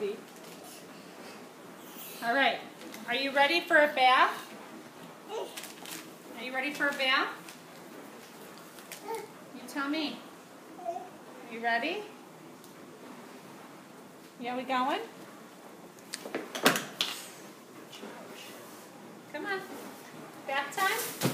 puppy. All right. Are you ready for a bath? Are you ready for a bath? You tell me. Are you ready? Yeah, we going? Come on. Bath time?